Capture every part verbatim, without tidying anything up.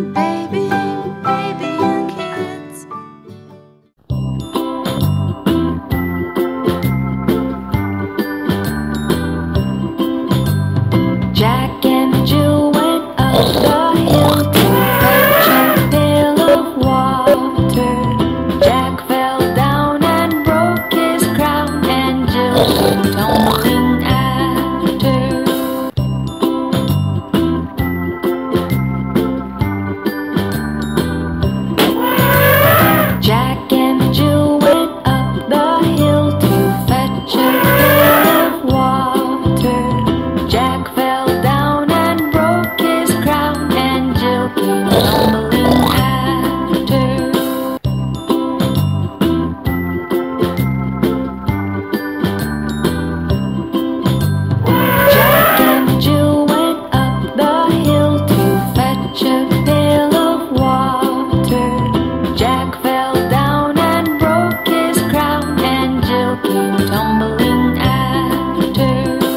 baby, baby and kids. Jack and Jill went up the hill to fetch a pail of water. Jack fell down and broke his crown, and Jill came tumbling after. Jack and Jill went up the hill to fetch a pail of water. Jack fell down and broke his crown, and Jill came tumbling after. Jack and Jill went up the hill to fetch a pail of water. Jack fell down and broke his crown, and Jill came tumbling after.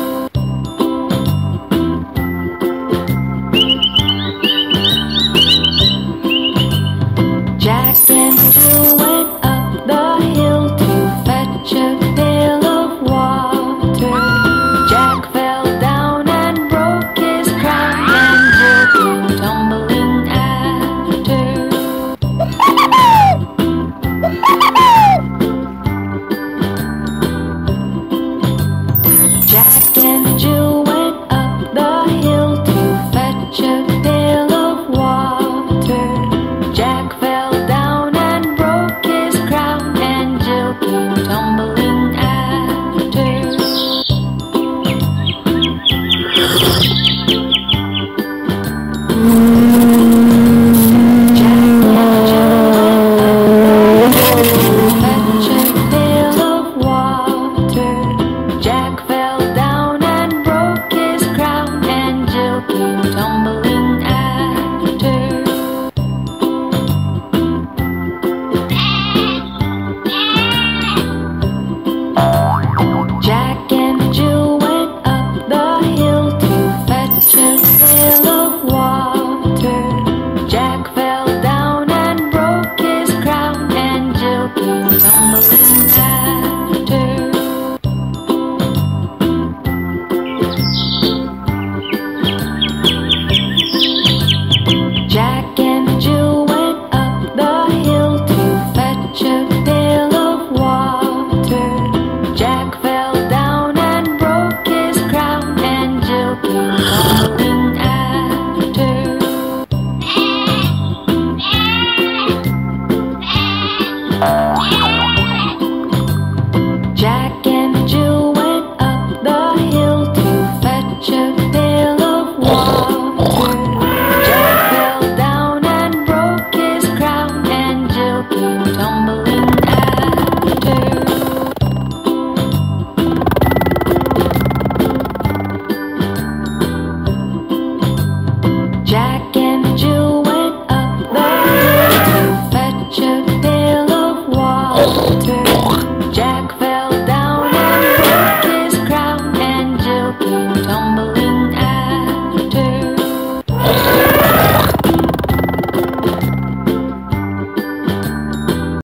Jack and Jill went up the hill to fetch a pail of water. Jack fell down and broke his crown, and Jill came tumbling after. Jack and Jill went up the hill to fetch a pail of water. Jack fell down and broke his crown, and Jill came tumbling after. Jack and Jill went up the hill to fetch a pail of water. Jack fell down and broke his crown, and Jill came tumbling after. Jack and Jill went up the hill to fetch a pail of water. Jack fell down and broke his crown, and Jill came tumbling after. Jack and Jill went up the hill to fetch a pail of water. Jack fell down and broke his crown, and Jill came tumbling after. Jack and Jill went up the hill to fetch a pail